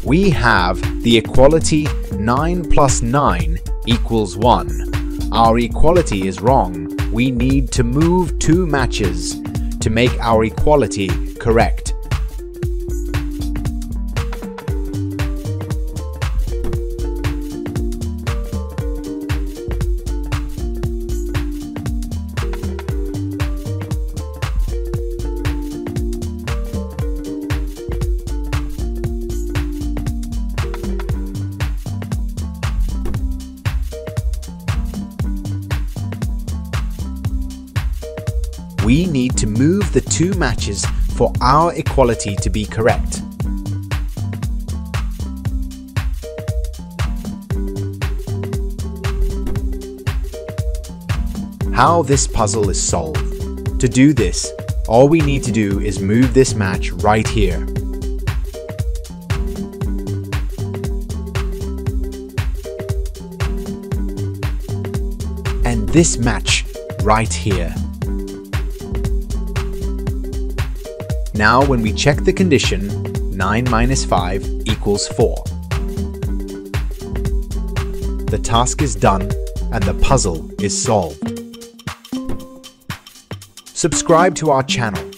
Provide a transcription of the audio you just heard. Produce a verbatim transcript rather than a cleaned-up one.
We have the equality nine plus nine equals one. Our equality is wrong. We need to move two matches to make our equality correct. We need to move the two matches for our equality to be correct. How this puzzle is solved. To do this, all we need to do is move this match right here. And this match right here. Now when we check the condition, nine minus five equals four. The task is done and the puzzle is solved. Subscribe to our channel